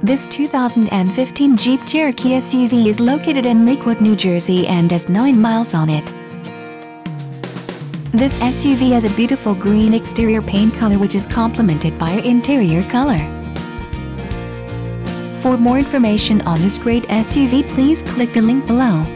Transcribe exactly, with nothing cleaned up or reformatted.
This two thousand fifteen Jeep Cherokee S U V is located in Lakewood, New Jersey and has nine miles on it. This S U V has a beautiful green exterior paint color which is complemented by an interior color. For more information on this great S U V, please click the link below.